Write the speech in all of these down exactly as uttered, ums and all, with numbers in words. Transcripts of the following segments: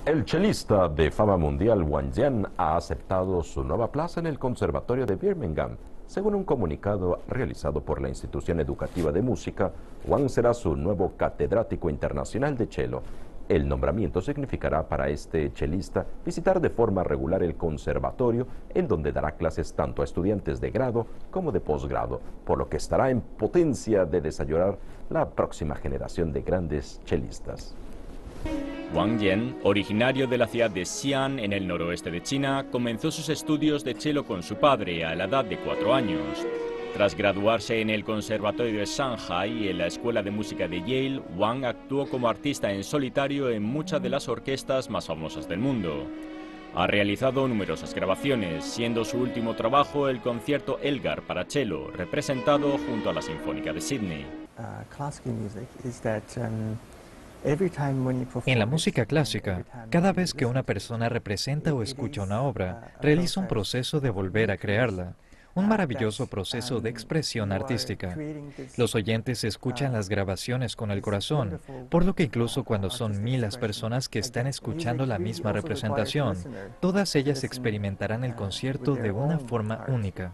El chelista de fama mundial Wang Yan ha aceptado su nueva plaza en el Conservatorio de Birmingham. Según un comunicado realizado por la institución educativa de música, Wang será su nuevo catedrático internacional de cello. El nombramiento significará para este chelista visitar de forma regular el conservatorio, en donde dará clases tanto a estudiantes de grado como de posgrado, por lo que estará en potencia de desarrollar la próxima generación de grandes chelistas. Wang Yan, originario de la ciudad de Xi'an, en el noroeste de China, comenzó sus estudios de cello con su padre a la edad de cuatro años. Tras graduarse en el Conservatorio de Shanghai y en la Escuela de Música de Yale, Wang actuó como artista en solitario en muchas de las orquestas más famosas del mundo. Ha realizado numerosas grabaciones, siendo su último trabajo el concierto Elgar para cello, representado junto a la Sinfónica de Sydney. En la música clásica, cada vez que una persona representa o escucha una obra, realiza un proceso de volver a crearla, un maravilloso proceso de expresión artística. Los oyentes escuchan las grabaciones con el corazón, por lo que incluso cuando son miles las personas que están escuchando la misma representación, todas ellas experimentarán el concierto de una forma única.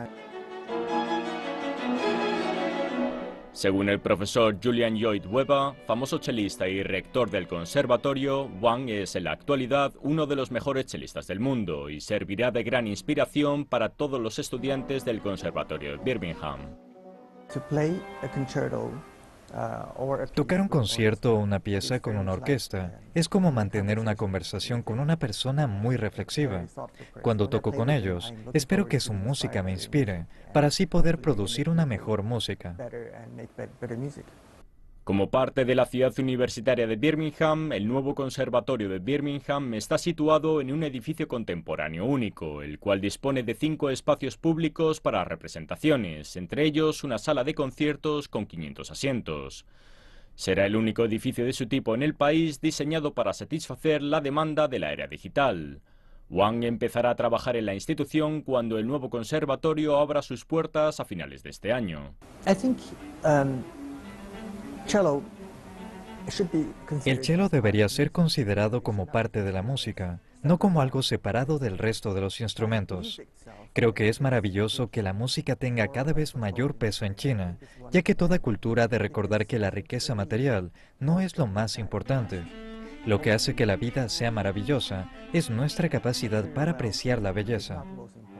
Según el profesor Julian Lloyd Webber, famoso chelista y rector del conservatorio, Wang es en la actualidad uno de los mejores chelistas del mundo y servirá de gran inspiración para todos los estudiantes del conservatorio de Birmingham. Tocar un concierto o una pieza con una orquesta es como mantener una conversación con una persona muy reflexiva. Cuando toco con ellos, espero que su música me inspire, para así poder producir una mejor música. Como parte de la ciudad universitaria de Birmingham, el nuevo conservatorio de Birmingham está situado en un edificio contemporáneo único, el cual dispone de cinco espacios públicos para representaciones, entre ellos una sala de conciertos con quinientos asientos. Será el único edificio de su tipo en el país diseñado para satisfacer la demanda de la era digital. Wang empezará a trabajar en la institución cuando el nuevo conservatorio abra sus puertas a finales de este año. El cello debería ser considerado como parte de la música, no como algo separado del resto de los instrumentos. Creo que es maravilloso que la música tenga cada vez mayor peso en China, ya que toda cultura ha de recordar que la riqueza material no es lo más importante. Lo que hace que la vida sea maravillosa es nuestra capacidad para apreciar la belleza.